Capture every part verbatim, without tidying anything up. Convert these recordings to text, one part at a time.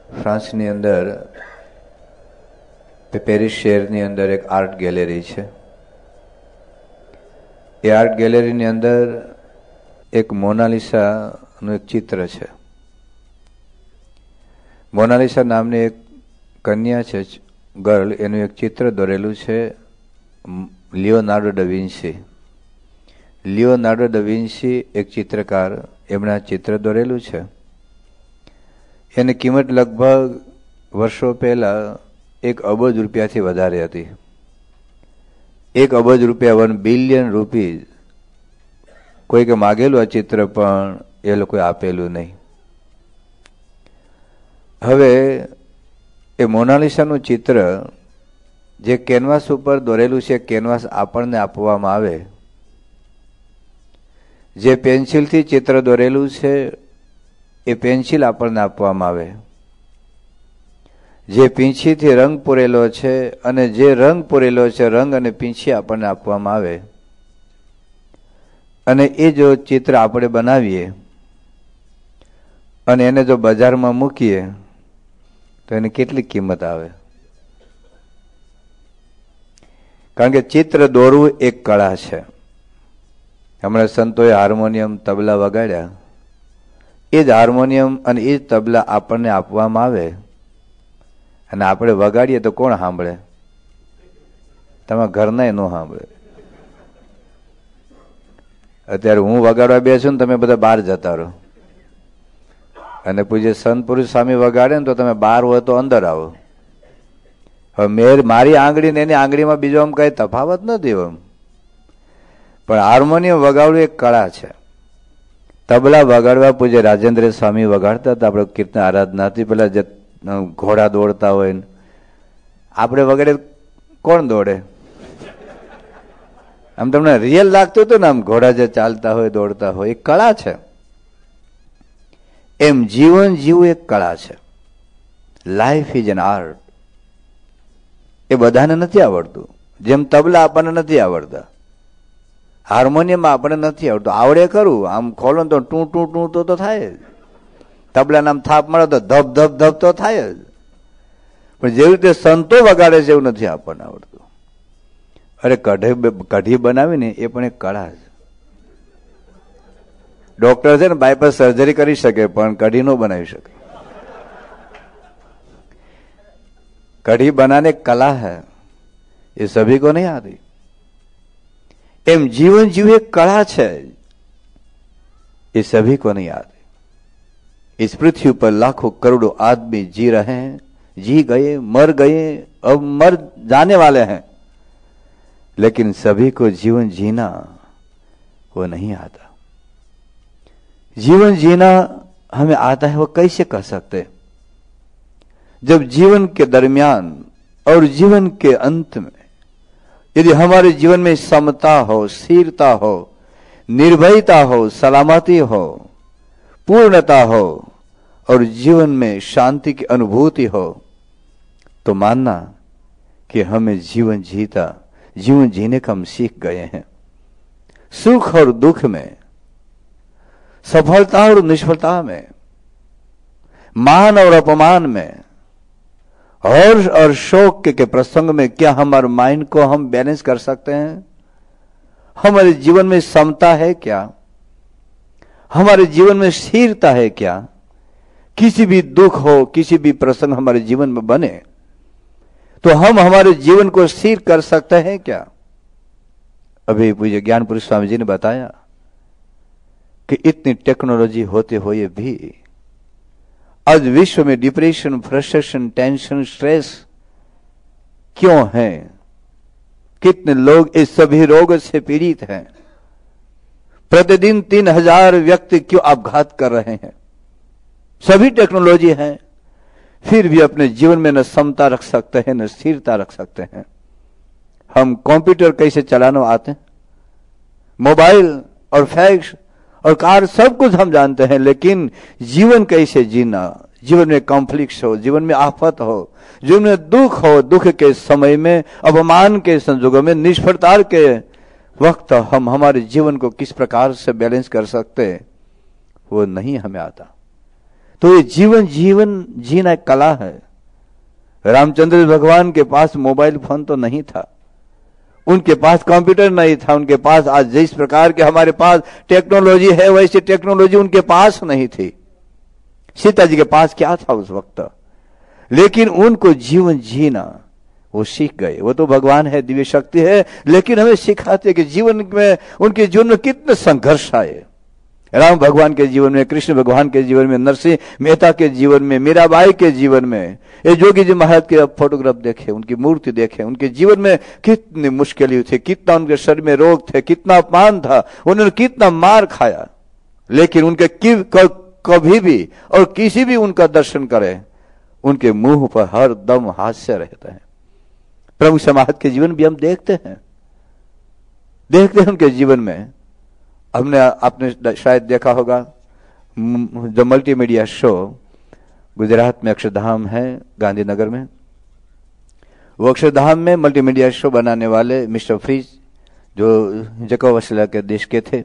ફ્રાન્સની અંદર પેરિસ શહેરની અંદર એક આર્ટ ગેલેરી છે. એ આર્ટ ગેલેરીની અંદર એક મોનાલિસાનું એક ચિત્ર છે. મોનાલિસા નામની એક કન્યા છે, ગર્લ, એનું એક ચિત્ર દોરેલું છે Leonardo da Vinci. Leonardo da Vinci એક ચિત્રકાર, એમણે આ ચિત્ર દોરેલું છે. એની કિંમત લગભગ વર્ષો પહેલા એક અબજ રૂપિયાથી વધારે હતી. એક અબજ રૂપિયા, વન બિલિયન રૂપીઝ કોઈકે માગેલું આ ચિત્ર, પણ એ લોકોએ આપેલું નહીં. હવે એ મોનાલિસાનું ચિત્ર જે કેનવાસ ઉપર દોરેલું છે, કેનવાસ આપણને આપવામાં આવે. જે પેન્સિલથી ચિત્ર દોરેલું છે એ પેન્સિલ આપણને આપવામાં આવે. જે પીંછીથી રંગ પૂરેલો છે અને જે રંગ પૂરેલો છે, રંગ અને પીંછી આપણને આપવામાં આવે. અને એ જો ચિત્ર આપણે બનાવીએ અને એને જો બજારમાં મૂકીએ તો એની કેટલી કિંમત આવે? કારણ કે ચિત્ર દોરવું એક કળા છે. હમણાં સંતોએ હાર્મોનિયમ, તબલા વગાડ્યા. એ જ હાર્મોનિયમ અને એ જ તબલા આપણને આપવામાં આવે અને આપણે વગાડીએ તો કોણ સાંભળે? તમારા ઘરના ન સાંભળે. અત્યારે હું વગાડવા બેસું ને તમે બધા બહાર જતા રહો, અને પૂજ્ય સંત પુરુષ સ્વામી વગાડે ને તો તમે બહાર હોય તો અંદર આવો. હવે મેર મારી આંગળી ને એની આંગળીમાં બીજો આમ કઈ તફાવત નથી એમ. પણ હાર્મોનિયમ વગાડવું એક કળા છે. તબલા વગાડવા પૂજ્ય રાજેન્દ્ર સ્વામી વગાડતા હતા. આપણે કીર્તન આરાધના હતી, પેલા જે ઘોડા દોડતા હોય ને આપણે વગાડે કોણ દોડે? આમ તમને રિયલ લાગતું હતું ને, આમ ઘોડા જે ચાલતા હોય, દોડતા હોય, એક કળા છે. એમ જીવન જીવવું એક કળા છે. Life is an art. એ બધાને નથી આવડતું. જેમ તબલા આપણને નથી આવડતા, હાર્મોનિયમ આપણને નથી આવડતું. આવડે ખરું, આમ ખોલો તો ટૂ ટૂ ટૂ તો તો થાય જ. તબલા નામ થાપ મળે તો ધબ ધબ ધબ તો થાય જ. પણ જેવી રીતે સંતો વગાડે છે એવું નથી આપણને આવડતું. અરે કઢી કઢી બનાવીને એ પણ એક કળા છે. ડોક્ટર છે ને બાયપાસ સર્જરી કરી શકે પણ કઢી ન બનાવી શકે. कढ़ी बनाने कला है, ये सभी को नहीं आती. एम जीवन जीव एक कला है, ये सभी को नहीं आती. इस पृथ्वी पर लाखों करोड़ों आदमी जी रहे हैं, जी गए, मर गए, अब मर जाने वाले हैं, लेकिन सभी को जीवन जीना वो नहीं आता. जीवन जीना हमें आता है वो कैसे कह सकते? जब जीवन के दरमियान और जीवन के अंत में यदि हमारे जीवन में समता हो, स्थिरता हो, निर्भयता हो, सलामती हो, पूर्णता हो और जीवन में शांति की अनुभूति हो, तो मानना कि हमें जीवन जीता जीवन जीने का हम सीख गए हैं. सुख और दुख में, सफलता और निष्फलता में, मान और अपमान में, हर्ष और शोक के, के प्रसंग में क्या हमारे माइंड को हम बैलेंस कर सकते हैं? हमारे जीवन में समता है क्या? हमारे जीवन में स्थिरता है क्या? किसी भी दुख हो, किसी भी प्रसंग हमारे जीवन में बने तो हम हमारे जीवन को स्थिर कर सकते हैं क्या? अभी पूज्य ज्ञान पुरुष स्वामी जी ने बताया कि इतनी टेक्नोलॉजी होते हुए भी आज विश्व में डिप्रेशन, फ्रस्ट्रेशन, टेंशन, स्ट्रेस क्यों है? कितने लोग इस सभी रोग से पीड़ित हैं? प्रतिदिन तीन हजार व्यक्ति क्यों अपघात कर रहे हैं? सभी टेक्नोलॉजी है, फिर भी अपने जीवन में न समता रख सकते हैं, न स्थिरता रख सकते हैं. हम कंप्यूटर कैसे चलाना आते हैं, मोबाइल और फैक्स और कार सब कुछ हम जानते हैं, लेकिन जीवन कैसे जीना, जीवन में कॉन्फ्लिक्ट हो, जीवन में आफत हो, जीवन में दुख हो, दुख के समय में, अपमान के संजोगों में, निष्फलता के वक्त हम हमारे जीवन को किस प्रकार से बैलेंस कर सकते हैं, वो नहीं हमें आता. तो ये जीवन जीवन जीना एक कला है। रामचंद्र भगवान के पास मोबाइल फोन तो नहीं था, उनके पास कंप्यूटर नहीं था, उनके पास आज जिस प्रकार के हमारे पास टेक्नोलॉजी है वैसी टेक्नोलॉजी उनके पास नहीं थी। सीता जी के पास क्या था उस वक्त, लेकिन उनको जीवन जीना वो सीख गए। वो तो भगवान है, दिव्य शक्ति है, लेकिन हमें सिखाते कि जीवन में उनके जीवन में कितने संघर्ष आए। राम भगवान के जीवन में, कृष्ण भगवान के जीवन में, नरसिंह मेहता के जीवन में, मीराबाई के जीवन में, ये जोगी जी महाराज के फोटोग्राफ देखे, उनकी मूर्ति देखे, उनके जीवन में कितनी मुश्किलें थी, कितना उनके शरीर में रोग थे, कितना अपमान था, उन्होंने कितना मार खाया, लेकिन उनके कभी भी और किसी भी उनका दर्शन करे उनके मुंह पर हर दम हास्य रहता है। प्रभु समाज के जीवन भी हम देखते हैं देखते हैं उनके जीवन में। हमने आपने शायद देखा होगा जो मल्टीमीडिया शो गुजरात में अक्षरधाम है गांधीनगर में, वो अक्षरधाम में मल्टीमीडिया शो बनाने वाले मिस्टर फ्रीज जो जकोवस्ला के देश के थे,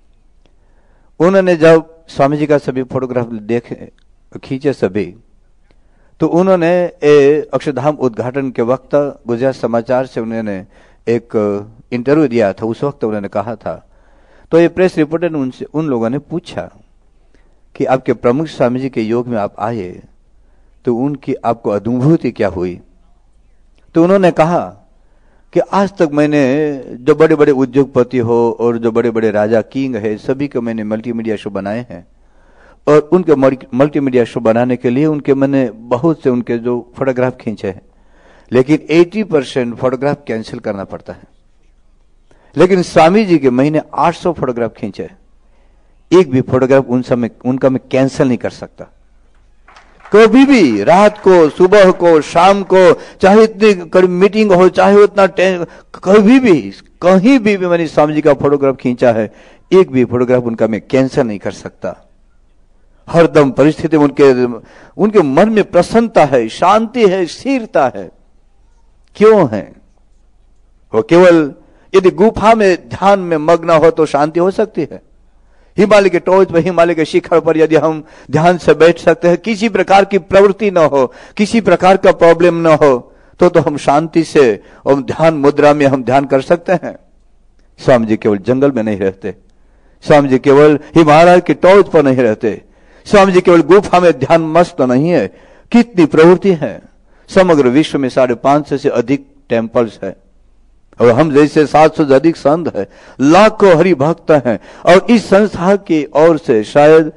उन्होंने जब स्वामी जी का सभी फोटोग्राफ देखे खींचे सभी, तो उन्होंने अक्षरधाम उद्घाटन के वक्त गुजरात समाचार से उन्होंने एक इंटरव्यू दिया था। उस वक्त उन्होंने कहा था, तो ये प्रेस रिपोर्टर ने उनसे उन लोगों ने पूछा कि आपके प्रमुख स्वामी जी के योग में आप आए तो उनकी आपको अनुभूति क्या हुई। तो उन्होंने कहा कि आज तक मैंने जो बड़े बड़े उद्योगपति हो और जो बड़े बड़े राजा किंग है सभी को मैंने मल्टीमीडिया शो बनाए हैं, और उनके मल्टीमीडिया शो बनाने के लिए उनके मैंने बहुत से उनके जो फोटोग्राफ खींचे हैं, लेकिन अस्सी परसेंट फोटोग्राफ कैंसिल करना पड़ता है। लेकिन स्वामी जी के महीने आठ सौ फोटोग्राफ खींचे, एक भी फोटोग्राफ उन समय उनका मैं कैंसिल नहीं कर सकता। कभी भी रात को, सुबह को, शाम को, चाहे इतनी मीटिंग हो, चाहे उतना कभी भी कहीं भी, भी मैंने स्वामी जी का फोटोग्राफ खींचा है, एक भी फोटोग्राफ उनका मैं कैंसिल नहीं कर सकता। हरदम परिस्थिति में उनके उनके मन में प्रसन्नता है, शांति है, स्थिरता है। क्यों है? वो केवल यदि गुफा में ध्यान में मग्न हो तो शांति हो सकती है। हिमालय के टॉच पर, हिमालय के शिखर पर यदि हम ध्यान से बैठ सकते हैं, किसी प्रकार की प्रवृत्ति न हो, किसी प्रकार का प्रॉब्लम न हो, तो तो हम शांति से और ध्यान मुद्रा में हम ध्यान कर सकते हैं। स्वामी जी केवल जंगल में नहीं रहते, स्वामी जी केवल हिमालय के टॉच पर नहीं रहते, स्वामी जी केवल गुफा में ध्यान मस्त नहीं है। कितनी प्रवृत्ति है। समग्र विश्व में साढ़े पांच सौ से अधिक टेम्पल्स है, और हम जैसे सात सौ से अधिक संत है, लाखों हरि भक्त हैं, और इस संस्था की ओर से शायद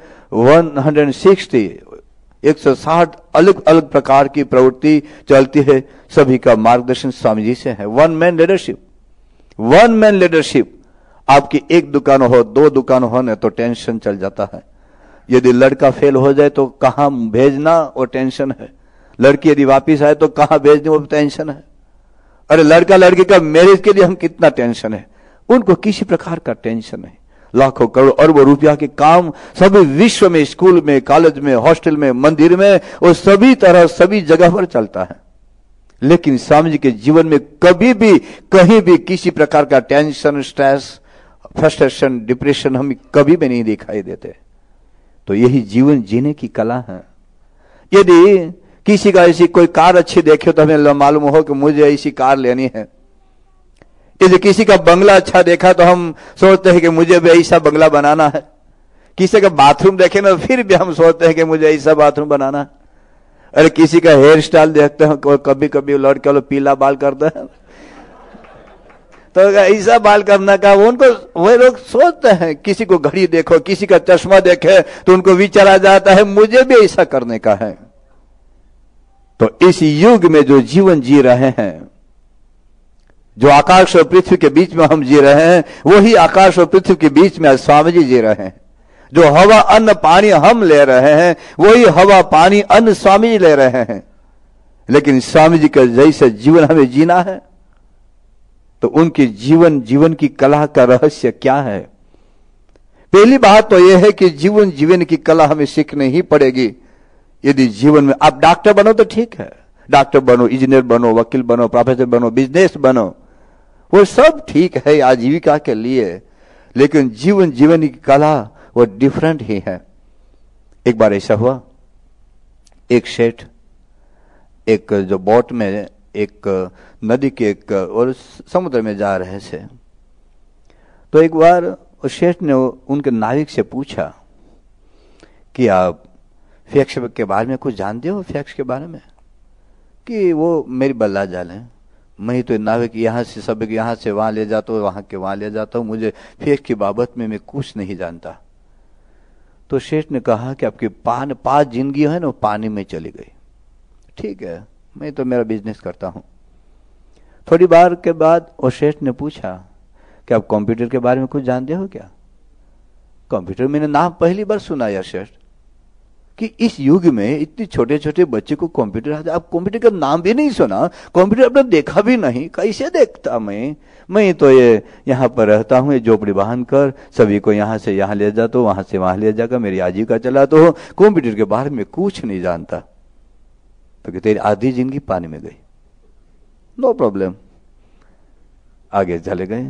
एक सौ साठ अलग अलग प्रकार की प्रवृत्ति चलती है। सभी का मार्गदर्शन स्वामी जी से है। One man leadership, one man leadership. आपकी एक दुकान हो, दो दुकान हो न तो टेंशन चल जाता है। यदि लड़का फेल हो जाए तो कहां भेजना वो टेंशन है, लड़की यदि वापिस आए तो कहां भेजने वो टेंशन है। अरे लड़का लड़की का मैरिज के लिए हम कितना टेंशन है, उनको किसी प्रकार का टेंशन नहीं। लाखों करोड़ अरबों रुपया के काम सभी विश्व में, स्कूल में, कॉलेज में, हॉस्टल में, मंदिर में, वो सभी तरह सभी जगह पर चलता है। लेकिन स्वामी जी के जीवन में कभी भी कहीं भी किसी प्रकार का टेंशन, स्ट्रेस, फ्रस्ट्रेशन, डिप्रेशन हमें कभी भी नहीं दिखाई देते। तो यही जीवन जीने की कला है। यदि किसी का ऐसी कोई कार अच्छी देखे तो हमें मालूम हो कि मुझे ऐसी कार लेनी है। यदि किसी का बंगला अच्छा देखा तो हम सोचते हैं कि मुझे भी ऐसा बंगला बनाना है। किसी का बाथरूम देखे ना फिर भी हम सोचते हैं कि मुझे ऐसा बाथरूम बनाना है। अरे किसी का हेयर स्टाइल देखते हैं, कभी कभी लड़के लोग पीला बाल करते हैं तो ऐसा बाल करना का उनको वही लोग सोचते हैं। किसी को घड़ी देखो, किसी का चश्मा देखे तो उनको विचार आ जाता है मुझे भी ऐसा करने का है। तो इस युग में जो जीवन जी रहे हैं, जो आकाश और पृथ्वी के बीच में हम जी रहे हैं, वही आकाश और पृथ्वी के बीच में स्वामी जी जी रहे हैं। जो हवा अन्न पानी हम ले रहे हैं, वही हवा पानी अन्न स्वामी जी ले रहे हैं। लेकिन स्वामी जी का जैसे जीवन हमें जीना है, तो उनके जीवन जीवन की कला का रहस्य क्या है? पहली बात तो यह है कि जीवन जीवन की कला हमें सीखनी ही पड़ेगी। यदि जीवन में आप डॉक्टर बनो तो ठीक है, डॉक्टर बनो, इंजीनियर बनो, वकील बनो, प्रोफेसर बनो, बिजनेस बनो, वो सब ठीक है आजीविका के लिए। लेकिन जीवन जीवन की कला वो डिफरेंट ही है। एक बार ऐसा हुआ, एक सेठ एक जो बोट में एक नदी के एक और समुद्र में जा रहे थे, तो एक बार उस सेठ ने उनके नाविक से पूछा कि आप फैक्स के बारे में कुछ जानते हो, फैक्स के बारे में? कि वो मेरी बल्ला जाल है, मैं तो नाविक यहाँ से सब यहाँ से वहां ले जाता हूँ, वहां के वहां ले जाता हूँ, मुझे फैक्स की बाबत में मैं कुछ नहीं जानता। तो शेठ ने कहा कि आपकी पान पांच जिंदगी है ना वो पानी में चली गई। ठीक है, मैं तो मेरा बिजनेस करता हूं। थोड़ी बार के बाद वो शेठ ने पूछा कि आप कंप्यूटर के बारे में कुछ जानते हो क्या? कंप्यूटर मैंने नाम पहली बार सुना यार शेठ, कि इस युग में इतने छोटे छोटे बच्चे को कंप्यूटर आता है, आप कंप्यूटर का नाम भी नहीं सुना, कंप्यूटर आपने देखा भी नहीं, कैसे देखता मैं मैं तो ये यहाँ पर रहता हूँ, ये झोपड़ी बांध कर सभी को यहाँ से यहाँ ले जाता हूँ, वहां से वहां ले जाकर मेरी आजीविका चलाता हूँ, कंप्यूटर के बारे में कुछ नहीं जानता। तो कि तेरी आधी जिंदगी पानी में गई। नो प्रॉब्लम, आगे चले गए।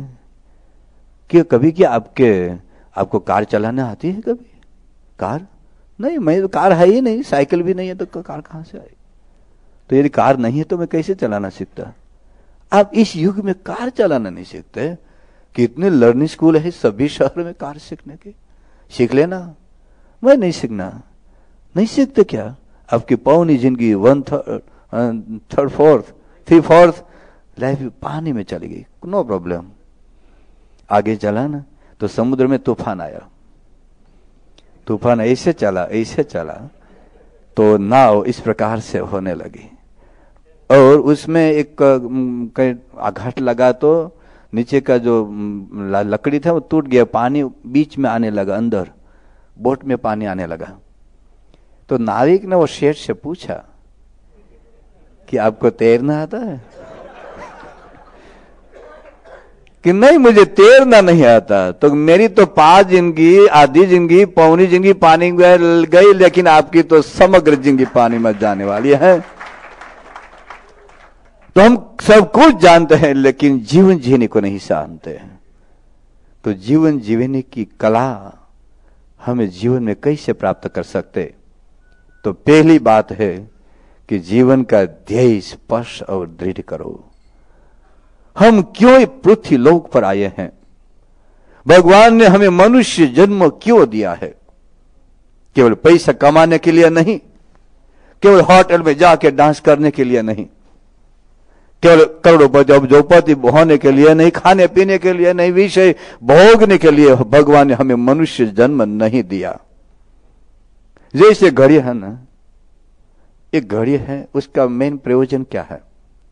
कि कभी क्या आपके आपको कार चलाना आती है? कभी कार नहीं, मैं तो कार है ही नहीं, साइकिल भी नहीं है, तो कार कहां से आई? तो यदि कार नहीं है तो मैं कैसे चलाना सीखता? आप इस युग में कार चलाना नहीं सीखते, कितने लर्निंग स्कूल है सभी शहर में कार सीखने के, सीख लेना। मैं नहीं सीखना, नहीं सीखते क्या? आपकी पौनी जिंदगी one third third fourth three fourth life पानी में चली गई। नो प्रॉब्लम, आगे चला ना तो समुद्र में तूफान आया। तूफान ऐसे चला ऐसे चला तो नाव इस प्रकार से होने लगी, और उसमें एक आघात लगा तो नीचे का जो लकड़ी था वो टूट गया, पानी बीच में आने लगा, अंदर बोट में पानी आने लगा। तो नाविक ने वो शेठ से पूछा कि आपको तैरना आता है? कि नहीं, मुझे तैरना नहीं आता। तो मेरी तो पांच जिंदगी, आधी जिंदगी, पौनी जिंदगी पानी में गई, लेकिन आपकी तो समग्र जिंदगी पानी में जाने वाली है। तो हम सब कुछ जानते हैं लेकिन जीवन जीने को नहीं जानते। तो जीवन जीने की कला हमें जीवन में कैसे प्राप्त कर सकते? तो पहली बात है कि जीवन का ध्येय स्पष्ट और दृढ़ करो। हम क्यों पृथ्वी लोक पर आए हैं? भगवान ने हमें मनुष्य जन्म क्यों दिया है? केवल पैसा कमाने के लिए नहीं, केवल होटल में जाके डांस करने के लिए नहीं, केवल करोड़पति अब्जोपति होने के लिए नहीं, खाने पीने के लिए नहीं, विषय भोगने के लिए भगवान ने हमें मनुष्य जन्म नहीं दिया। जैसे घड़ी है ना, एक घड़ी है, उसका मेन प्रयोजन क्या है?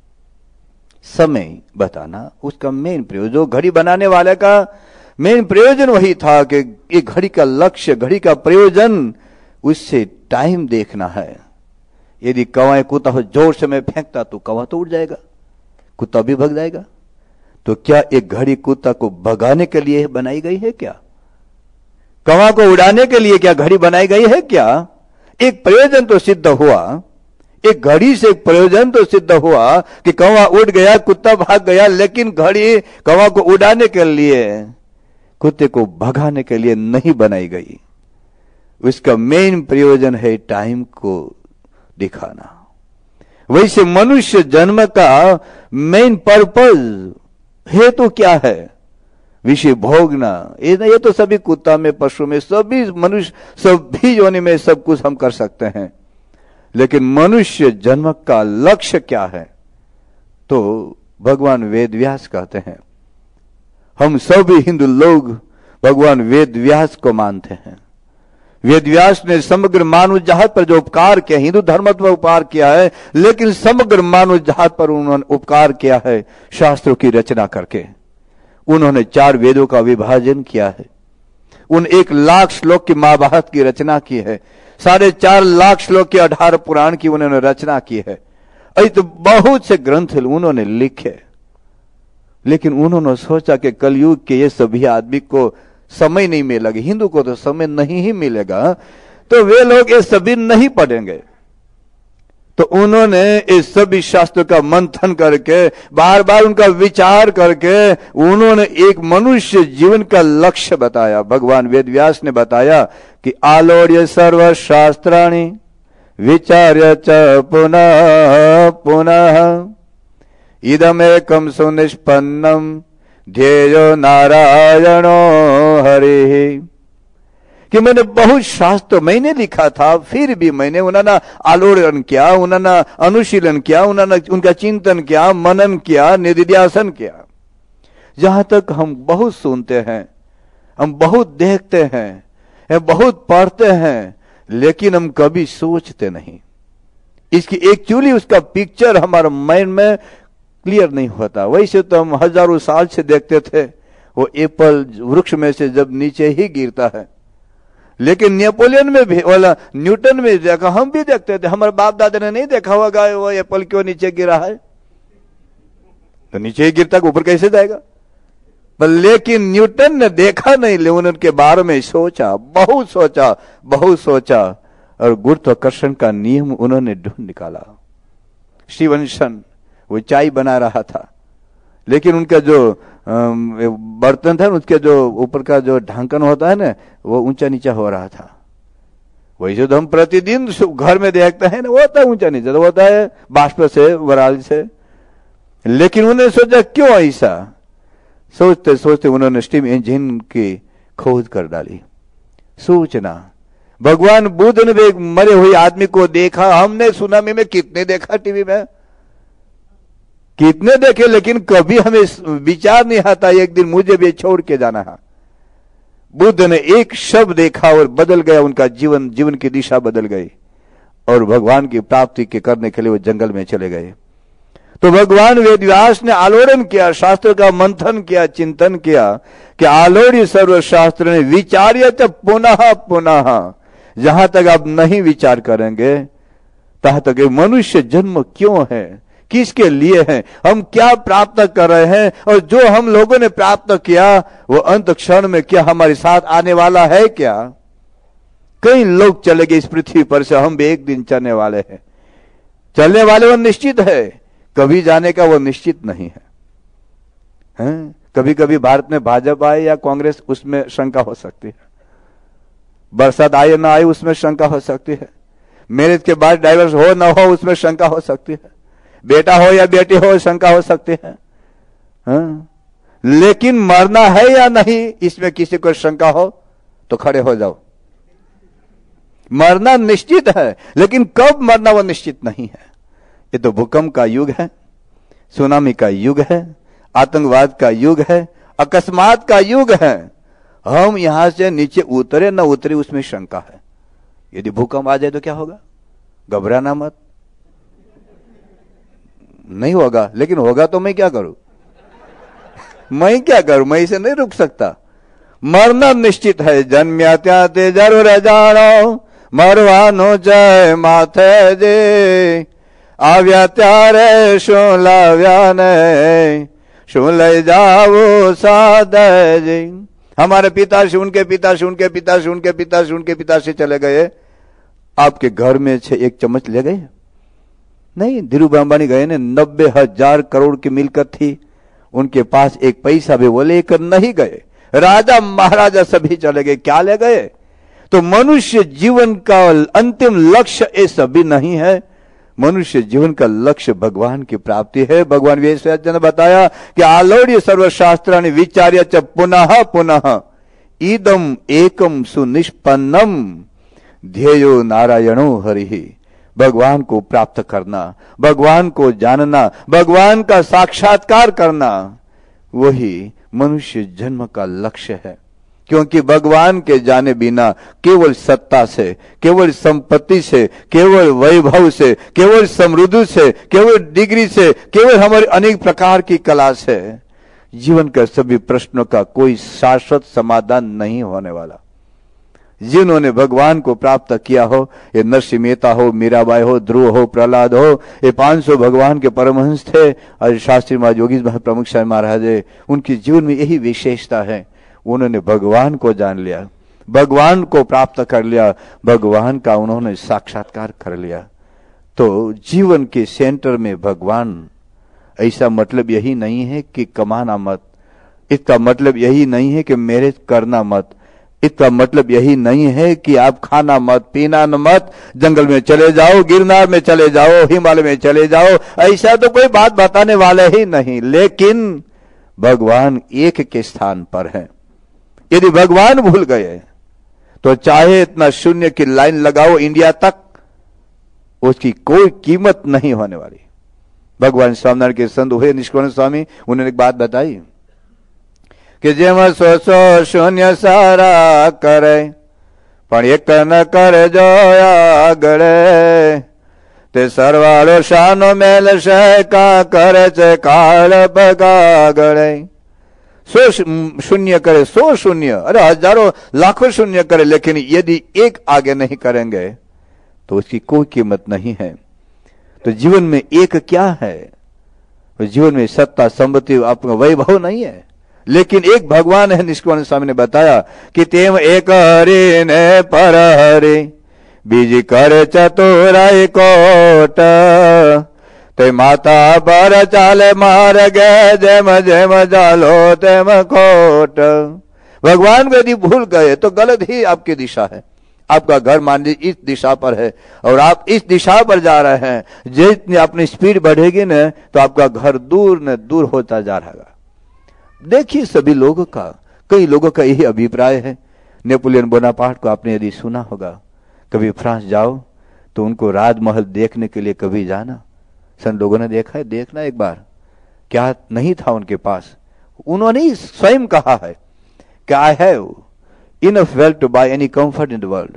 समय बताना उसका मेन प्रयोजन। जो घड़ी बनाने वाले का मेन प्रयोजन वही था कि एक घड़ी का लक्ष्य, घड़ी का प्रयोजन उससे टाइम देखना है। यदि कौवा कुत्ता हो जोर से मैं फेंकता तो कौवा तो उड़ जाएगा, कुत्ता भी भग जाएगा। तो क्या एक घड़ी कुत्ता को भगाने के लिए बनाई गई है क्या? कौवा को उड़ाने के लिए क्या घड़ी बनाई गई है क्या? एक प्रयोजन तो सिद्ध हुआ, एक घड़ी से एक प्रयोजन तो सिद्ध हुआ कि कौवा उड़ गया, कुत्ता भाग गया, लेकिन घड़ी कौवा को उड़ाने के लिए, कुत्ते को भगाने के लिए नहीं बनाई गई। उसका मेन प्रयोजन है टाइम को दिखाना। वैसे मनुष्य जन्म का मेन पर्पज है तो क्या है? विषय भोगना। ये तो सभी कुत्ता में, पशु में, सभी मनुष्य, सभी योनि में सब कुछ हम कर सकते हैं, लेकिन मनुष्य जन्म का लक्ष्य क्या है? तो भगवान वेद व्यास कहते हैं, हम सभी हिंदू लोग भगवान वेद व्यास को मानते हैं। वेद व्यास ने समग्र मानव जात पर जो उपकार किया, हिंदू धर्म पर उपकार किया है, लेकिन समग्र मानव जात पर उन्होंने उपकार किया है शास्त्रों की रचना करके। उन्होंने चार वेदों का विभाजन किया है, उन एक लाख श्लोक की महाभारत की रचना की है, साढ़े चार लाख श्लोक के अठारह पुराण की उन्होंने रचना की है। ऐसे तो बहुत से ग्रंथ उन्होंने लिखे, लेकिन उन्होंने सोचा कि कलयुग के ये सभी आदमी को समय नहीं मिलेगा, हिंदू को तो समय नहीं ही मिलेगा, तो वे लोग ये सभी नहीं पढ़ेंगे। तो उन्होंने इस सभी शास्त्र का मंथन करके, बार बार उनका विचार करके, उन्होंने एक मनुष्य जीवन का लक्ष्य बताया। भगवान वेद व्यास ने बताया कि आलोड्य सर्व शास्त्राणि विचार्य च पुनः पुनः इदमेकं सुनिष्पन्नम ध्येयो नारायणो हरि। कि मैंने बहुत शास्त्र मैंने लिखा था, फिर भी मैंने उन्होंने आलोड़न किया, उन्होंने अनुशीलन किया, उन्होंने उनका चिंतन किया, मनन किया, निधिध्यासन किया। जहां तक हम बहुत सुनते हैं, हम बहुत देखते हैं, हम बहुत पढ़ते हैं, लेकिन हम कभी सोचते नहीं। इसकी एक्चुअली उसका पिक्चर हमारे माइंड में क्लियर नहीं होता। वैसे तो हम हजारों साल से देखते थे वो एप्पल वृक्ष में से जब नीचे ही गिरता है, लेकिन नेपोलियन में भी वाला न्यूटन में देखा, हम भी देखते थे। हमारे बाप दादा ने नहीं देखा होगा वो एप्पल क्यों नीचे गिरा है, तो नीचे ही गिरता, ऊपर कैसे जाएगा। पर लेकिन न्यूटन ने देखा नहीं, लेकिन उनके बारे में सोचा, बहुत सोचा, बहुत सोचा, और गुरुत्वाकर्षण का नियम उन्होंने ढूंढ निकाला। स्टीवनसन वो चाय बना रहा था, लेकिन उनका जो बर्तन था, उसके जो ऊपर का जो ढक्कन होता है ना, वो ऊंचा नीचा हो रहा था। वैसे तो हम प्रतिदिन घर में देखते हैं ना, वो होता है ऊंचा नीचा, तो होता है बाष्प से, वराल से। लेकिन उन्होंने सोचा क्यों ऐसा, सोचते सोचते उन्होंने स्टीम इंजन की खोज कर डाली। सूचना, भगवान बुद्ध ने एक मरे हुए आदमी को देखा। हमने सुनामी में कितने देखा, टीवी में कितने देखे, लेकिन कभी हमें विचार नहीं आता एक दिन मुझे भी छोड़ के जाना है। बुद्ध ने एक शब्द देखा और बदल गया उनका जीवन, जीवन की दिशा बदल गई, और भगवान की प्राप्ति के करने के लिए वो जंगल में चले गए। तो भगवान वेदव्यास ने आलोड़न किया, शास्त्र का मंथन किया, चिंतन किया कि आलोड्य सर्वशास्त्र ने विचार्य च पुनः पुनः। जहां तक आप नहीं विचार करेंगे, तहां तक मनुष्य जन्म क्यों है, किसके लिए है, हम क्या प्राप्त कर रहे हैं, और जो हम लोगों ने प्राप्त किया वो अंत क्षण में क्या हमारे साथ आने वाला है क्या। कई लोग चले गए इस पृथ्वी पर से, हम भी एक दिन चलने वाले हैं। चलने वाले वो निश्चित है, कभी जाने का वो निश्चित नहीं है, हैं? कभी कभी भारत में भाजपा आए या कांग्रेस, उसमें शंका हो सकती है। बरसात आए ना आए, उसमें शंका हो सकती है। मैरिज के बाद डाइवर्स हो ना हो, उसमें शंका हो सकती है। बेटा हो या बेटी हो, शंका हो सकती है, हाँ? लेकिन मरना है या नहीं, इसमें किसी को शंका हो तो खड़े हो जाओ। मरना निश्चित है, लेकिन कब मरना वो निश्चित नहीं है। ये तो भूकंप का युग है, सुनामी का युग है, आतंकवाद का युग है, अकस्मात का युग है। हम यहां से नीचे उतरे न उतरे, उसमें शंका है। यदि भूकंप आ जाए तो क्या होगा, घबराना मत, नहीं होगा, लेकिन होगा तो मैं क्या करूं, मैं क्या करूं, मैं इसे नहीं रुक सकता। मरना निश्चित है, जन्म्या त्या ते जरूर जानो, मरवानो जय माथे जे, આવ્યા ત્યારે શું લાવ્યા ને, શું લઈ જાવું સાદાજી। हमारे पिता से उनके पिता से उनके पिता से उनके पिता से उनके पिता से चले गए, आपके घर में से एक चम्मच ले गए नहीं। धीरूभाई अंबानी गए ने, नब्बे हजार करोड़ की मिलकत थी, उनके पास एक पैसा भी वो लेकर नहीं गए। राजा महाराजा सभी चले गए, क्या ले गए। तो मनुष्य जीवन का अंतिम लक्ष्य ये सभी नहीं है। मनुष्य जीवन का लक्ष्य भगवान की प्राप्ति है। भगवान वेदव्यास ने बताया कि आलोड्य सर्वशास्त्राणि विचार्य च पुनः पुनः इदम एकम सुनिष्पन्नम ध्येयो नारायणो हरिहि। भगवान को प्राप्त करना, भगवान को जानना, भगवान का साक्षात्कार करना, वही मनुष्य जन्म का लक्ष्य है। क्योंकि भगवान के जाने बिना केवल सत्ता से, केवल संपत्ति से, केवल वैभव से, केवल समृद्धि से, केवल डिग्री से, केवल हमारे अनेक प्रकार की कला से जीवन के सभी प्रश्नों का कोई शाश्वत समाधान नहीं होने वाला। जिन्होंने भगवान को प्राप्त किया हो, ये नरसिंह मेहता हो, मीराबाई हो, ध्रुव हो, प्रहलाद हो, ये पांच सौ भगवान के परमहंस थे, और शास्त्री महाराज योगी प्रमुख स्वामी महाराज, उनके जीवन में यही विशेषता है। उन्होंने भगवान को जान लिया, भगवान को प्राप्त कर लिया, भगवान का उन्होंने साक्षात्कार कर लिया। तो जीवन के सेंटर में भगवान, ऐसा मतलब यही नहीं है कि कमाना मत, इसका मतलब यही नहीं है कि मैरिज करना मत। इसका मतलब यही नहीं है कि आप खाना मत, पीना न मत, जंगल में चले जाओ, गिरनार में चले जाओ, हिमालय में चले जाओ, ऐसा तो कोई बात बताने वाले ही नहीं। लेकिन भगवान एक के स्थान पर है। यदि भगवान भूल गए तो चाहे इतना शून्य की लाइन लगाओ इंडिया तक, उसकी कोई कीमत नहीं होने वाली। भगवान स्वामीनारायण के संत हुए निष्काम स्वामी, उन्होंने एक बात बताई कि जेम सो सो शून्य सारा करे पण एक न करे जो आगळे, ते सरवाळो शानो मेल शे का करे छे काल बगागळे। सो शून्य करे, सो शून्य, अरे हजारों लाखों शून्य करे, लेकिन यदि एक आगे नहीं करेंगे तो उसकी कोई कीमत नहीं है। तो जीवन में एक क्या है? तो जीवन में सत्ता, संपत्ति, आपका वैभव नहीं है, लेकिन एक भगवान है। निष्काम स्वामी ने बताया कि तेम एक हरि ने पर हरि, बीजी करे चतुराई कोट, ते माता पर चाले मार गए, जेम जेम जालो तेम खोट। भगवान को यदि भूल गए तो गलत ही आपकी दिशा है। आपका घर मान लीजिए इस दिशा पर है और आप इस दिशा पर जा रहे हैं, जितनी अपनी स्पीड बढ़ेगी न तो आपका घर दूर न दूर होता जा रहा है। देखिए सभी लोगों का, कई लोगों का यही अभिप्राय है। नेपोलियन बोनापार्ट को आपने यदि सुना होगा, कभी फ्रांस जाओ तो उनको राजमहल देखने के लिए कभी जाना। सन लोगों ने देखा है, देखना एक बार, क्या नहीं था उनके पास। उन्होंने ही स्वयं कहा है कि I have enough wealth to buy any comfort in the world.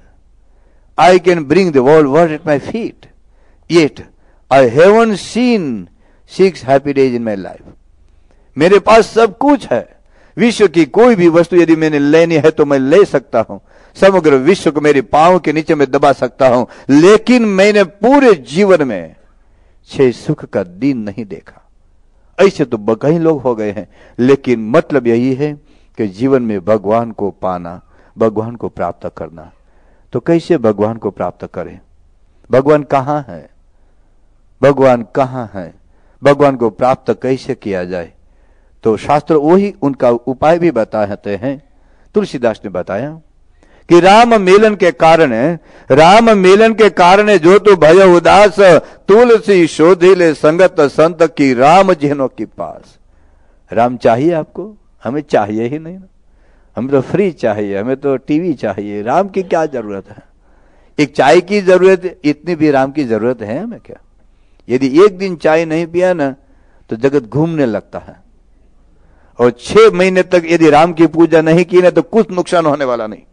I can bring the whole world at my feet. Yet I haven't seen six happy days in my life. मेरे पास सब कुछ है, विश्व की कोई भी वस्तु यदि मैंने लेनी है तो मैं ले सकता हूं, समग्र विश्व को मेरे पांव के नीचे में दबा सकता हूं, लेकिन मैंने पूरे जीवन में छह सुख का दिन नहीं देखा। ऐसे तो कई लोग हो गए हैं, लेकिन मतलब यही है कि जीवन में भगवान को पाना, भगवान को प्राप्त करना। तो कैसे भगवान को प्राप्त करें? भगवान कहां है? भगवान कहां है? भगवान को प्राप्त कैसे किया जाए? तो शास्त्र वही उनका उपाय भी बताते हैं। तुलसीदास ने बताया कि राम मिलन के कारण, राम मिलन के कारण जो तू भय उदास, तुलसी शोधिले संगत संत की, राम जिन्हों की पास। राम चाहिए आपको? हमें चाहिए ही नहीं ना, हमें तो फ्री चाहिए, हमें तो टीवी चाहिए। राम की क्या जरूरत है? एक चाय की जरूरत, इतनी भी राम की जरूरत है हमें क्या? यदि एक दिन चाय नहीं पिया ना तो जगत घूमने लगता है, और छह महीने तक यदि राम की पूजा नहीं की ना तो कुछ नुकसान होने वाला नहीं,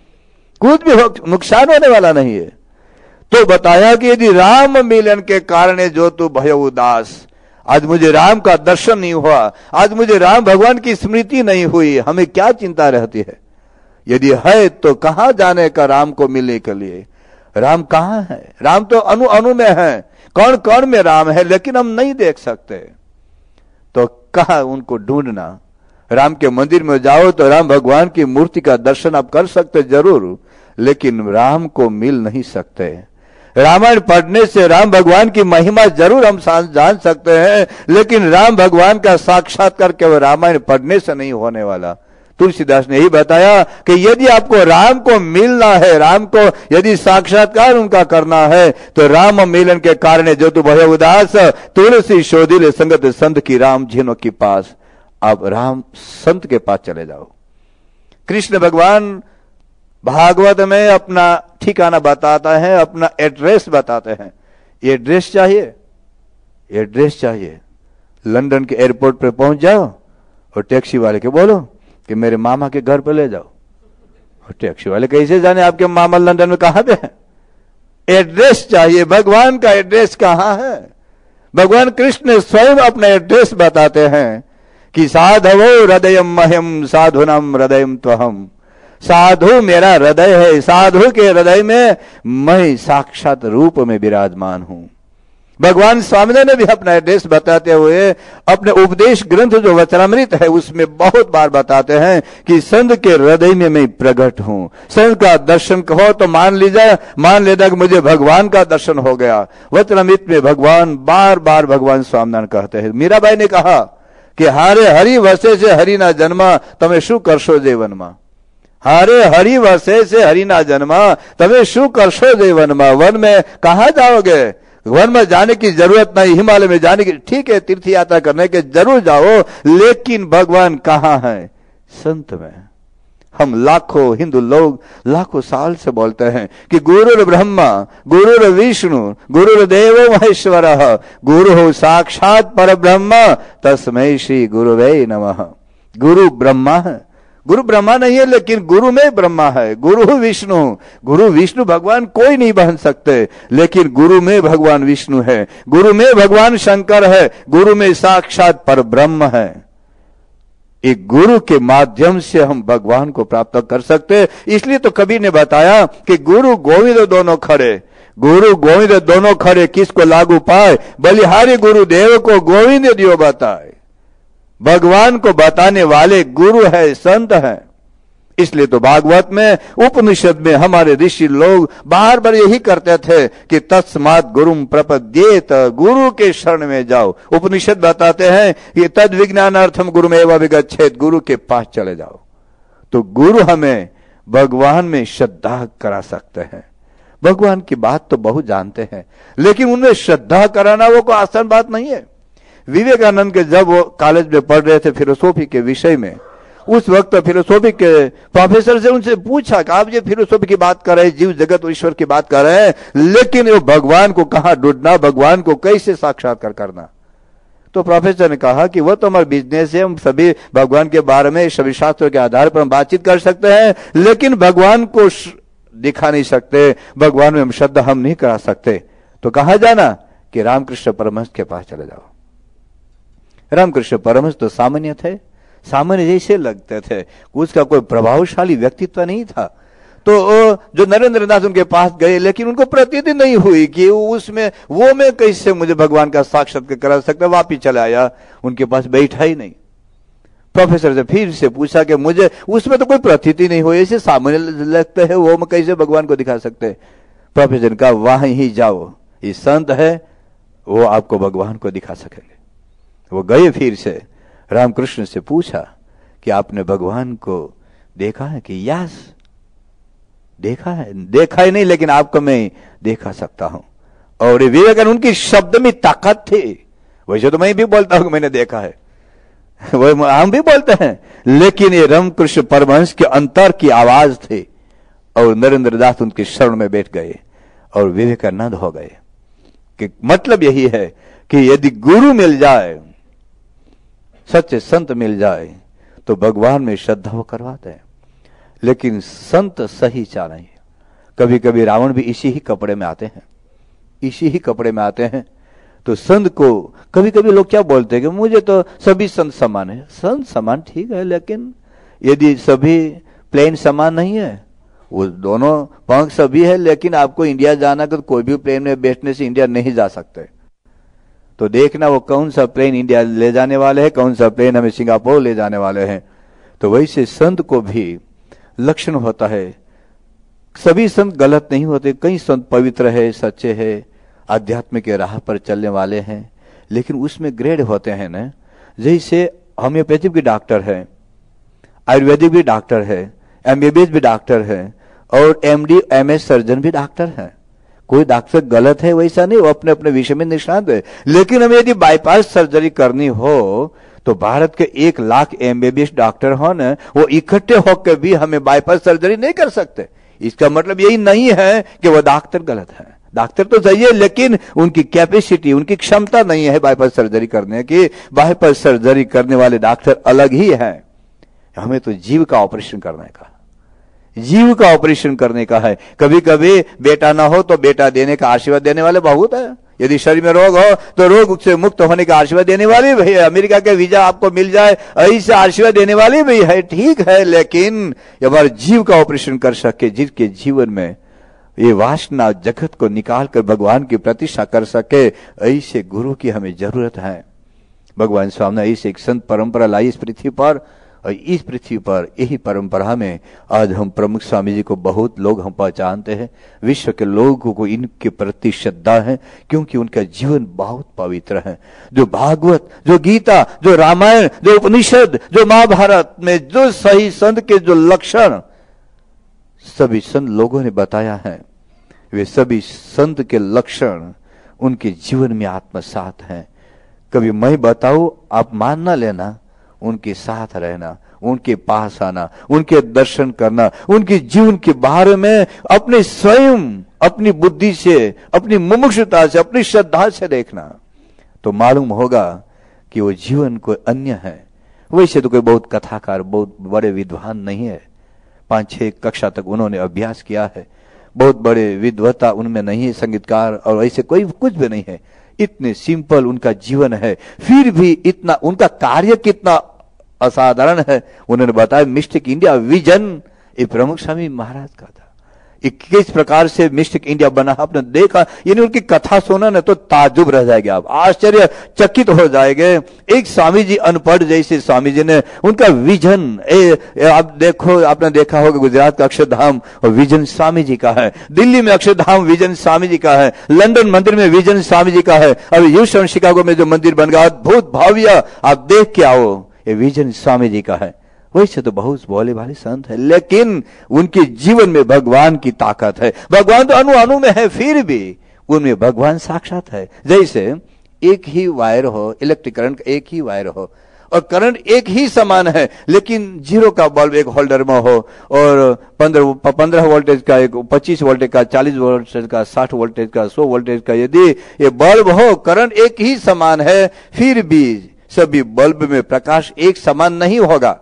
कुछ भी नुकसान होने वाला नहीं है। तो बताया कि यदि राम मिलन के कारण जो तू भय उदास, आज मुझे राम का दर्शन नहीं हुआ, आज मुझे राम भगवान की स्मृति नहीं हुई, हमें क्या चिंता रहती है? यदि है तो कहां जाने का राम को मिलने के लिए? राम कहां है? राम तो अनु अनु में है, कौन कौन में राम है, लेकिन हम नहीं देख सकते। तो कहां उनको ढूंढना? राम के मंदिर में जाओ तो राम भगवान की मूर्ति का दर्शन आप कर सकते जरूर, लेकिन राम को मिल नहीं सकते। रामायण पढ़ने से राम भगवान की महिमा जरूर हम जान सकते हैं, लेकिन राम भगवान का साक्षात्कार केवल रामायण पढ़ने से नहीं होने वाला। तुलसीदास ने यही बताया कि यदि आपको राम को मिलना है, राम को यदि साक्षात्कार उनका करना है, तो राम मिलन के कारण जो तू भय उदास, तुलसी शोधिले संगत संत की, राम जिन्हों के पास। आप राम संत के पास चले जाओ। कृष्ण भगवान भागवत में अपना ठिकाना बताता है, अपना एड्रेस बताते हैं। ये एड्रेस चाहिए, एड्रेस चाहिए। लंदन के एयरपोर्ट पे पहुंच जाओ और टैक्सी वाले के बोलो कि मेरे मामा के घर पे ले जाओ, और टैक्सी वाले कैसे जाने आपके मामा लंदन में कहां पे है? एड्रेस चाहिए। भगवान का एड्रेस कहां है? भगवान कृष्ण स्वयं अपना एड्रेस बताते हैं कि साधवो हृदयम मह्यम साधुनम हृदयम त्वहम। साधु मेरा हृदय है, साधु के हृदय में मैं साक्षात रूप में विराजमान हूं। भगवान स्वामीनारायण ने भी अपना एड्रेस बताते हुए अपने उपदेश ग्रंथ जो वचनामृत है उसमें बहुत बार बताते हैं कि संत के हृदय में मैं प्रकट हूं। संत का दर्शन कहो तो मान लीजिए, मान लेता कि मुझे भगवान का दर्शन हो गया। वचनामृत में भगवान बार बार भगवान स्वामीनारायण कहते हैं। मीराबाई ने कहा कि हारे हरि वसे से हरि ना जन्मा, તમે શું કરશો જીવનમાં? हरे हरि वसे से हरि ना जन्मा, तबे शु करशो देवनमा। वन में कहा जाओगे? वन में जाने की जरूरत नहीं, हिमालय में जाने की, ठीक है तीर्थ यात्रा करने के जरूर जाओ, लेकिन भगवान कहाँ है? संत में। हम लाखों हिंदू लोग लाखों साल से बोलते हैं कि गुरुर ब्रह्मा गुरुर विष्णु गुरुर देवो महेश्वर, गुरु साक्षात पर ब्रह्म तस्मै श्री गुरुवे नमः। गुरु ब्रह्मा है, गुरु ब्रह्मा नहीं है, लेकिन गुरु में ब्रह्मा है। गुरु विष्णु, गुरु विष्णु भगवान कोई नहीं बन सकते, लेकिन गुरु में भगवान विष्णु है, गुरु में भगवान शंकर है, गुरु में साक्षात पर ब्रह्म है। एक गुरु के माध्यम से हम भगवान को प्राप्त कर सकते। इसलिए तो कबीर ने बताया कि गुरु गोविंद दोनों खड़े, गुरु गोविंद दोनों खड़े, किसको लागू पाए? बलिहारी गुरु देव को गोविंद दियो बताए। भगवान को बताने वाले गुरु है, संत है। इसलिए तो भागवत में, उपनिषद में हमारे ऋषि लोग बार बार यही करते थे कि तस्मात् गुरुम प्रपद्येत, गुरु के शरण में जाओ। उपनिषद बताते हैं कि तद विज्ञानार्थम गुरुमेव विगच्छेत, गुरु के पास चले जाओ। तो गुरु हमें भगवान में श्रद्धा करा सकते हैं। भगवान की बात तो बहुत जानते हैं, लेकिन उनमें श्रद्धा कराना वो कोई आसान बात नहीं है। विवेकानंद के जब वो कॉलेज में पढ़ रहे थे फिलोसॉफी के विषय में, उस वक्त फिलोसॉफी के प्रोफेसर से उनसे पूछा कि आप ये फिलोसॉफी की बात कर रहे हैं, जीव जगत और ईश्वर की बात कर रहे हैं, लेकिन वो भगवान को कहाँ ढूंढना, भगवान को कैसे साक्षात्कार करना? तो प्रोफेसर ने कहा कि वो तो हमारा बिजनेस है, हम सभी भगवान के बारे में सभी शास्त्रों के आधार पर हम बातचीत कर सकते हैं, लेकिन भगवान को दिखा नहीं सकते, भगवान में हम श्रद्धा हम नहीं करा सकते। तो कहा जाना कि रामकृष्ण परमहंस के पास चले जाओ। रामकृष्ण परमहंस तो सामान्य थे, सामान्य जैसे लगते थे, उसका कोई प्रभावशाली व्यक्तित्व नहीं था। तो जो नरेंद्र नाथ उनके पास गए, लेकिन उनको प्रतीति नहीं हुई कि उसमें वो मैं कैसे मुझे भगवान का साक्षात्कार करा सकता। वापिस चला आया, उनके पास बैठा ही नहीं। प्रोफेसर से फिर से पूछा कि मुझे उसमें तो कोई प्रतीति नहीं हुई, ऐसे सामान्य लगते है, वो मैं कैसे भगवान को दिखा सकते? प्रोफेसर ने कहा वहां ही जाओ, ये संत है, वो आपको भगवान को दिखा सकेंगे। वो गए, फिर से रामकृष्ण से पूछा कि आपने भगवान को देखा है? कि यस देखा है। देखा ही नहीं, लेकिन आपको मैं देखा सकता हूं। और विवेकानंद उनकी शब्द में ताकत थी। वैसे तो मैं भी बोलता हूं कि मैंने देखा है, वो हम भी बोलते हैं, लेकिन ये रामकृष्ण परमहंस के अंतर की आवाज थी। और नरेंद्र दास उनके शरण में बैठ गए और विवेकानंद हो गए। कि मतलब यही है कि यदि गुरु मिल जाए, सच्चे संत मिल जाए, तो भगवान में श्रद्धा वो करवाते हैं। लेकिन संत सही चाह नहीं। कभी कभी रावण भी इसी ही कपड़े में आते हैं, इसी ही कपड़े में आते हैं। तो संत को कभी कभी लोग क्या बोलते हैं कि मुझे तो सभी संत समान है। संत समान ठीक है, लेकिन यदि सभी प्लेन समान नहीं है, वो दोनों पंख सभी है, लेकिन आपको इंडिया जाना तो कोई भी प्लेन में बैठने से इंडिया नहीं जा सकते। तो देखना वो कौन सा प्लेन इंडिया ले जाने वाले हैं, कौन सा प्लेन हमें सिंगापुर ले जाने वाले हैं। तो वैसे संत को भी लक्षण होता है। सभी संत गलत नहीं होते, कई संत पवित्र है, सच्चे है, आध्यात्म के राह पर चलने वाले हैं, लेकिन उसमें ग्रेड होते हैं ना। जैसे होम्योपैथिक भी डॉक्टर है, आयुर्वेदिक भी डॉक्टर है, एमबीबीएस भी डॉक्टर है, और एमडी एमएस सर्जन भी डॉक्टर है। कोई डॉक्टर गलत है वैसा नहीं, वो अपने अपने विषय में निष्णात है। लेकिन हमें यदि बाईपास सर्जरी करनी हो तो भारत के एक लाख एमबीबीएस डॉक्टर हो ना, वो इकट्ठे होकर भी हमें बाईपास सर्जरी नहीं कर सकते। इसका मतलब यही नहीं है कि वो डॉक्टर गलत है। डॉक्टर तो सही है, लेकिन उनकी कैपेसिटी, उनकी क्षमता नहीं है बाईपास सर्जरी करने की। बाईपास सर्जरी करने वाले डॉक्टर अलग ही है। हमें तो जीव का ऑपरेशन करने का, जीव का ऑपरेशन करने का है। कभी कभी बेटा ना हो तो बेटा देने का आशीर्वाद देने वाले बहुत है। यदि शरीर में रोग हो तो रोग से मुक्त होने का आशीर्वाद देने वाले भी है। अमेरिका के वीजा आपको मिल जाए ऐसे आशीर्वाद देने वाले भी है, ठीक है। लेकिन हमारे जीव का ऑपरेशन कर सके, जिसके जीवन में ये वासना जगत को निकाल कर भगवान की प्रतिष्ठा कर सके, ऐसे गुरु की हमें जरूरत है। भगवान स्वामी ने ऐसे एक संत परंपरा लाई इस पृथ्वी पर, और इस पृथ्वी पर यही परंपरा में आज हम प्रमुख स्वामी जी को बहुत लोग हम पहचानते हैं। विश्व के लोगों को इनके प्रति श्रद्धा है, क्योंकि उनका जीवन बहुत पवित्र है। जो भागवत, जो गीता, जो रामायण, जो उपनिषद, जो महाभारत में जो सही संत के जो लक्षण सभी संत लोगों ने बताया है, वे सभी संत के लक्षण उनके जीवन में आत्मसात हैं। कभी मैं बताऊं, आप मान ना लेना, उनके साथ रहना, उनके पास आना, उनके दर्शन करना, उनके जीवन के बारे में अपने स्वयं अपनी बुद्धि से, अपनी मुमुक्षुता से, अपनी श्रद्धा से देखना, तो मालूम होगा कि वो जीवन कोई अन्य है। वैसे तो कोई बहुत कथाकार, बहुत बड़े विद्वान नहीं है, पांच छह कक्षा तक उन्होंने अभ्यास किया है, बहुत बड़े विद्वता उनमें नहीं है, संगीतकार और ऐसे कोई कुछ भी नहीं है। इतने सिंपल उनका जीवन है, फिर भी इतना उनका कार्य कितना असाधारण है। उन्होंने बताया मिस्टिक इंडिया विजन ये प्रमुख स्वामी महाराज का था। किस प्रकार से मिस्टिक इंडिया बना आपने देखा, यानी उनकी कथा सुना ना तो ताजुब रह जाएंगे, आप आश्चर्य चकित हो जाएंगे। एक स्वामी जी अनपढ़ जैसे स्वामी जी ने उनका विजन, ए, ए, आप देखो, आपने देखा होगा गुजरात का अक्षरधाम विजन स्वामी जी का है, दिल्ली में अक्षरधाम विजन स्वामी जी का है, लंदन मंदिर में विजन स्वामी जी का है, और ह्यूस्टन शिकागो में जो मंदिर बन गया अद्भुत भव्य, आप देख के आओ, ये विजन स्वामी जी का है। वैसे तो बहुत भोले भाले संत है, लेकिन उनके जीवन में भगवान की ताकत है। भगवान तो अणु अणु में है, फिर भी उनमें भगवान साक्षात है। जैसे एक ही वायर हो, इलेक्ट्रिक करंट एक ही वायर हो और करंट एक ही समान है, लेकिन जीरो का बल्ब एक होल्डर में हो और पंद्रह पंद्रह वोल्टेज का, एक पच्चीस वोल्टेज का, चालीस वोल्टेज का, साठ वोल्टेज का, सौ वोल्टेज का, यदि ये बल्ब हो, करंट एक ही समान है, फिर भी सभी बल्ब में प्रकाश एक समान नहीं होगा।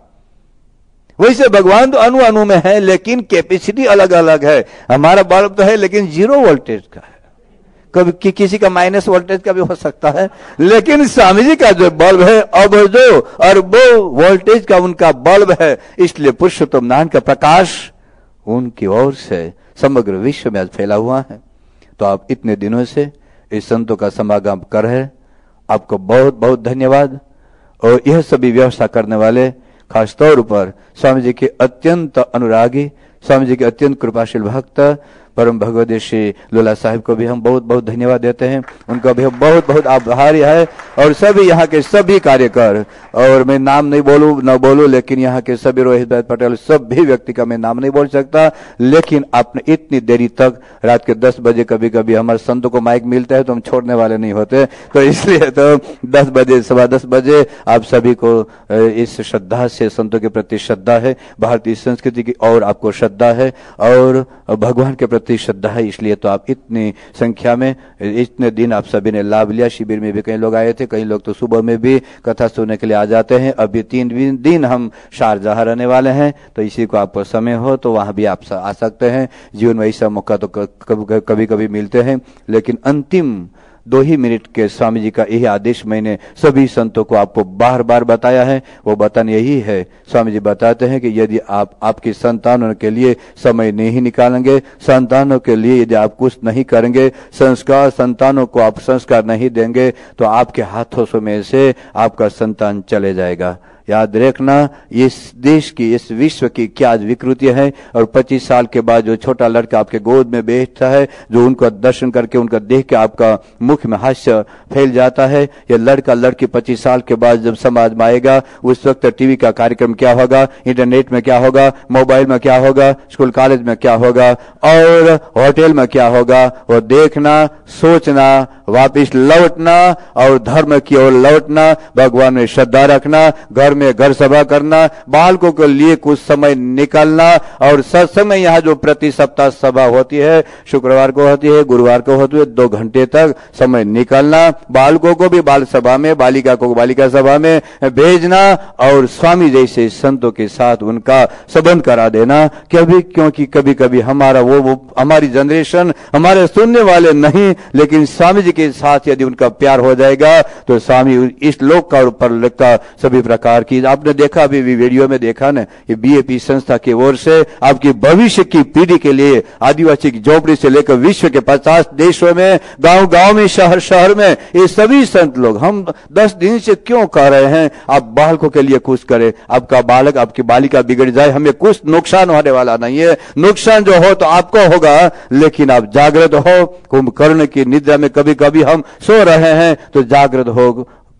वैसे भगवान तो अणु अणु में है, लेकिन कैपेसिटी अलग अलग है। हमारा बल्ब तो है लेकिन जीरो वोल्टेज का है, कभी कि, किसी का माइनस वोल्टेज का भी हो सकता है, लेकिन स्वामी जी का जो बल्ब है अब जो अरबों वोल्टेज का उनका बल्ब है, इसलिए पुरुषोत्तम नारायण का प्रकाश उनकी ओर से समग्र विश्व में आज फैला हुआ है। तो आप इतने दिनों से इस संतों का समागम कर रहे, आपको बहुत बहुत धन्यवाद। और यह सभी व्यवस्था करने वाले खास तौर पर स्वामी जी के अत्यंत अनुरागी, स्वामी जी के अत्यंत कृपाशील भक्त परम भगवत श्री लोला साहिब को भी हम बहुत बहुत धन्यवाद देते हैं, उनका भी हम बहुत बहुत आभारी है। और सभी यहाँ के सभी कार्यकर, और मैं नाम नहीं बोलूं न बोलूं, लेकिन यहाँ के सभी रोहित भाई पटेल सभी व्यक्ति का मैं नाम नहीं बोल सकता, लेकिन आपने इतनी देरी तक, रात के दस बजे कभी कभी हमारे संतों को माइक मिलता है तो हम छोड़ने वाले नहीं होते, तो इसलिए तो दस बजे सवा दस बजे आप सभी को इस श्रद्धा से, संतों के प्रति श्रद्धा है, भारतीय संस्कृति की और आपको श्रद्धा है और भगवान के श्रद्धा है, इसलिए तो आप इतनी संख्या में इतने दिन आप सभी ने लाभ लिया। शिविर में भी कई लोग आए थे, कई लोग तो सुबह में भी कथा सुनने के लिए आ जाते हैं। अभी तीन दिन हम शारजाह रहने वाले हैं, तो इसी को आपको समय हो तो वहां भी आप आ सकते हैं। जीवन में ऐसा मौका तो कभी कभी मिलते हैं, लेकिन अंतिम दो ही मिनट के स्वामी जी का यही आदेश मैंने सभी संतों को आपको बार बार बताया है। वो बताना यही है, स्वामी जी बताते हैं कि यदि आप आपकी संतानों के लिए समय नहीं निकालेंगे, संतानों के लिए यदि आप कुछ नहीं करेंगे, संस्कार संतानों को आप संस्कार नहीं देंगे, तो आपके हाथों में से आपका संतान चले जाएगा। याद रखना, इस देश की, इस विश्व की क्या आज विकृति है। और पच्चीस साल के बाद जो छोटा लड़का आपके गोद में बैठता है, जो उनका दर्शन करके, उनका देख के आपका मुख में हास्य फैल जाता है, यह लड़का लड़की पच्चीस साल के बाद जब समाज में आएगा, उस वक्त टीवी का कार्यक्रम क्या होगा, इंटरनेट में क्या होगा, मोबाइल में क्या होगा, स्कूल कॉलेज में क्या होगा और होटल में क्या होगा, वो देखना, सोचना, वापिस लौटना और धर्म की ओर लौटना, भगवान में श्रद्धा रखना, घर में घर सभा करना, बालकों के लिए कुछ समय निकालना। और सत्संग में यहाँ जो प्रति सप्ताह सभा होती है, शुक्रवार को होती है, गुरुवार को होती है, दो घंटे तक समय निकालना, बालकों को भी बाल सभा में, बालिका को बालिका सभा में भेजना और स्वामी जैसे संतों के साथ उनका संबंध करा देना। कभी क्योंकि कभी कभी हमारा वो, वो हमारी जनरेशन, हमारे सुनने वाले नहीं, लेकिन स्वामी जी के साथ यदि उनका प्यार हो जाएगा तो स्वामी इस लोक का ऊपर का सभी प्रकार की, आपने देखा अभी भी वीडियो में देखा ना, ये बीएपी संस्था की ओर से आपकी भविष्य की पीढ़ी के लिए आदिवासी की झोपड़ी से लेकर विश्व के पचास देशों में, गांव गांव में, शहर शहर में, ये सभी संत लोग, हम दस दिन से क्यों कह रहे हैं आप बालकों के लिए कुछ करें। आपका बालक, आपकी बालिका बिगड़ जाए, हमें कुछ नुकसान होने वाला नहीं है, नुकसान जो हो तो आपको होगा, लेकिन आप जागृत हो। कुंभकर्ण की निद्रा में कभी कभी हम सो रहे हैं, तो जागृत हो,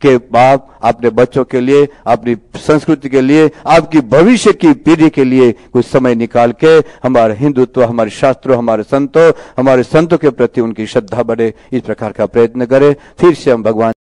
के बाप अपने बच्चों के लिए, अपनी संस्कृति के लिए, आपकी भविष्य की पीढ़ी के लिए कुछ समय निकाल के हमारे हिंदुत्व, हमारे शास्त्रों, हमारे संतों, हमारे संतों के प्रति उनकी श्रद्धा बढ़े, इस प्रकार का प्रयत्न करें। फिर से हम भगवान